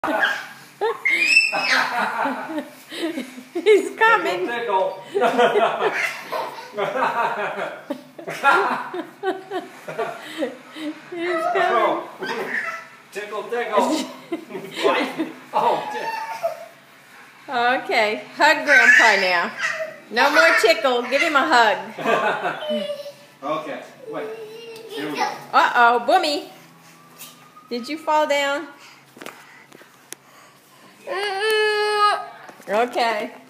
He's coming. Tickle. He's coming. Tickle, tickle. Oh, Okay, hug Grandpa now. No more tickle. Give him a hug. okay, wait. Here we go. Uh-oh, Boomy. Did you fall down? Okay.